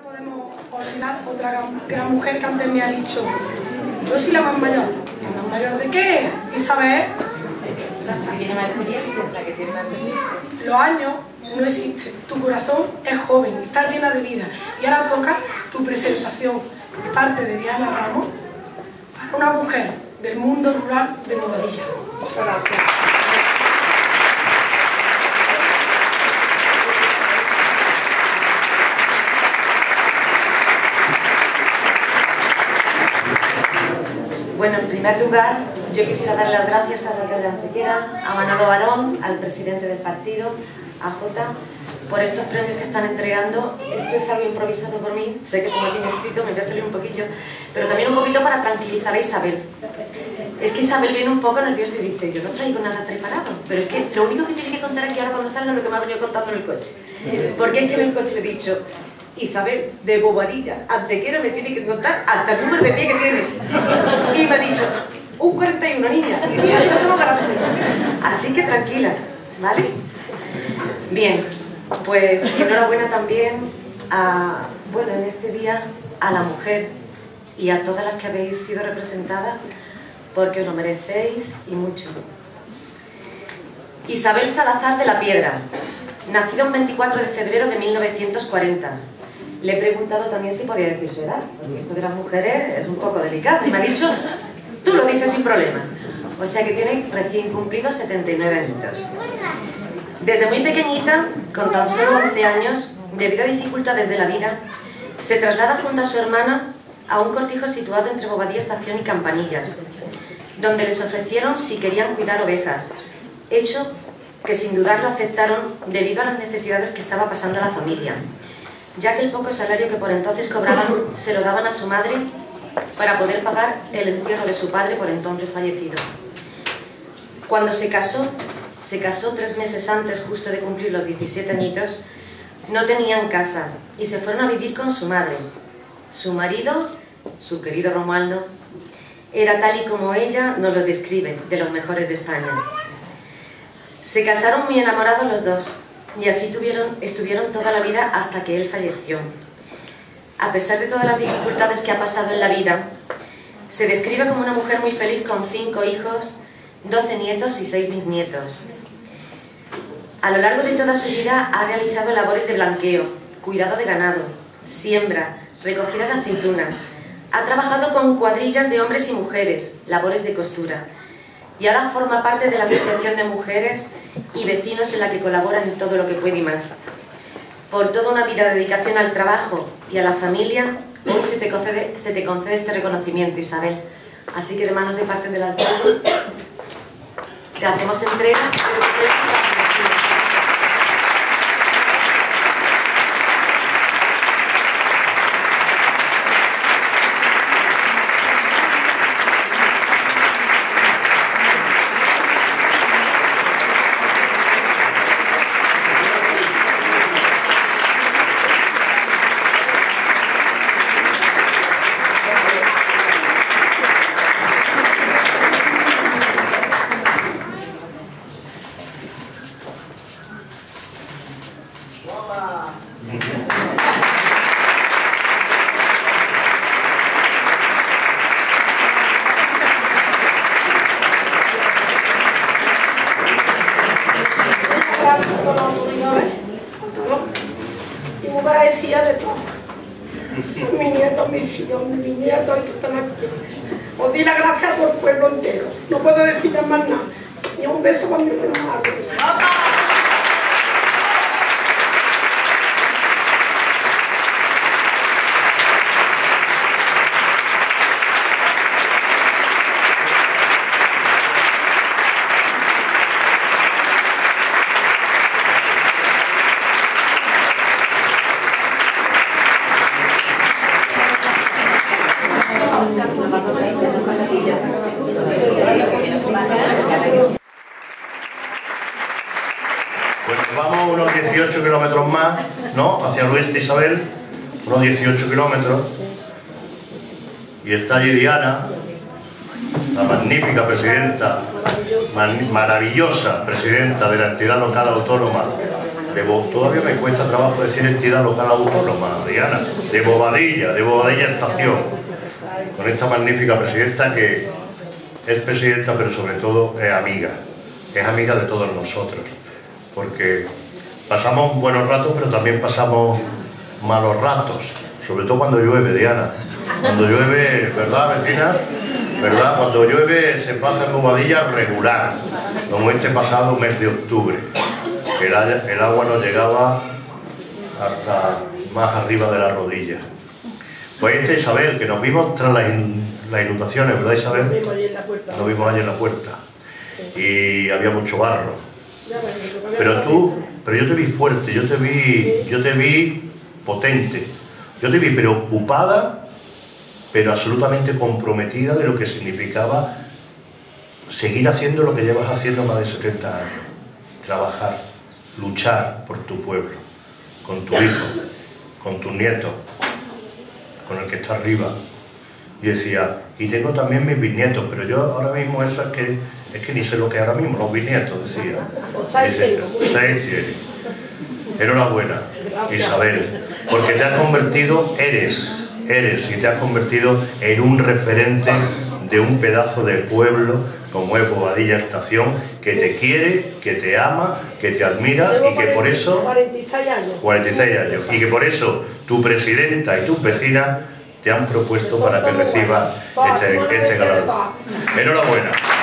podemos olvidar otra gran mujer que antes me ha dicho: yo soy la más mayor. ¿La más mayor de qué? Isabel. La que tiene más experiencia, la que tiene más experiencia. Los años no existen. Tu corazón es joven, está llena de vida. Y ahora toca tu presentación por parte de Diana Ramos para una mujer del mundo rural de Bobadilla. Muchas gracias. Bueno, en primer lugar, yo quisiera dar las gracias a Raquel de Antequera, a Manolo Barón, al presidente del partido, a Jota, por estos premios que están entregando. Esto es algo improvisado por mí, sé que como aquí me he escrito me voy a salir un poquillo, pero también un poquito para tranquilizar a Isabel. Es que Isabel viene un poco nerviosa y dice: yo no traigo nada preparado, pero es que lo único que tiene que contar aquí ahora cuando salga es lo que me ha venido contando en el coche. Porque es que en el coche le he dicho: Isabel, de Bobadilla, Antequera me tiene que contar hasta el número de pie que tiene. Y me ha dicho: un 41, niña. Y yo no tengo carácter. Así que tranquila, ¿vale? Bien, pues enhorabuena también a, bueno, en este día, a la mujer y a todas las que habéis sido representadas, porque os lo merecéis y mucho. Isabel Salazar de la Piedra, nacido el 24 de febrero de 1940. Le he preguntado también si podía decir su edad, porque esto de las mujeres es un poco delicado, y me ha dicho: tú lo dices sin problema. O sea que tiene recién cumplidos 79 añitos. Desde muy pequeñita, con tan solo 11 años, debido a dificultades de la vida, se traslada junto a su hermana a un cortijo situado entre Bobadilla Estación y Campanillas, donde les ofrecieron si querían cuidar ovejas, hecho que sin dudarlo aceptaron debido a las necesidades que estaba pasando la familia, ya que el poco salario que por entonces cobraban se lo daban a su madre para poder pagar el entierro de su padre por entonces fallecido. Cuando se casó 3 meses antes justo de cumplir los 17 añitos, no tenían casa y se fueron a vivir con su madre. Su marido, su querido Romualdo, era tal y como ella nos lo describe, de los mejores de España. Se casaron muy enamorados los dos y así estuvieron toda la vida hasta que él falleció. A pesar de todas las dificultades que ha pasado en la vida, se describe como una mujer muy feliz con 5 hijos, 12 nietos y 6 bisnietos. A lo largo de toda su vida ha realizado labores de blanqueo, cuidado de ganado, siembra, recogida de aceitunas. Ha trabajado con cuadrillas de hombres y mujeres, labores de costura. Y ahora forma parte de la Asociación de Mujeres y Vecinos en la que colabora en todo lo que puede y más. Por toda una vida de dedicación al trabajo y a la familia, hoy se te concede este reconocimiento, Isabel. Así que de manos de parte del alcalde, te hacemos entrega de los premios. Y muy agradecida de todo. Por mi nieto, mis hijos, mis nietos y que están aquí. Os di las gracias por el pueblo entero. No puedo decirles más nada. Y un beso para mi hermano. Pues vamos unos 18 kilómetros más, ¿no? Hacia el oeste, Isabel, unos 18 kilómetros. Y está allí Diana, la magnífica presidenta, maravillosa presidenta de la entidad local autónoma todavía me cuesta trabajo decir entidad local autónoma, Diana, de Bobadilla Estación, con esta magnífica presidenta que es presidenta pero sobre todo es amiga de todos nosotros, porque pasamos buenos ratos pero también pasamos malos ratos, sobre todo cuando llueve, Diana. Cuando llueve, ¿verdad, vecinas? ¿Verdad? Cuando llueve se pasa en Bobadilla regular, como este pasado mes de octubre. El agua nos llegaba hasta más arriba de la rodilla. Pues Isabel, que nos vimos tras las inundaciones, ¿verdad, Isabel? Nos vimos allí en la puerta. Y había mucho barro. Pero yo te vi fuerte, yo te vi potente, yo te vi preocupada, pero absolutamente comprometida de lo que significaba seguir haciendo lo que llevas haciendo más de 70 años. Trabajar, luchar por tu pueblo, con tu hijo, con tus nietos, con el que está arriba. Y decía, y tengo también mis bisnietos, pero yo ahora mismo eso es que ni sé lo que ahora mismo, los bisnietos, decía. Enhorabuena, Isabel, porque te has convertido, eres y te has convertido en un referente de un pedazo de pueblo como es Bobadilla Estación, que te quiere, que te ama, que te admira y que por eso... 46 años. Y que por eso tu presidenta y tus vecinas te han propuesto para que recibas este galardón. Enhorabuena.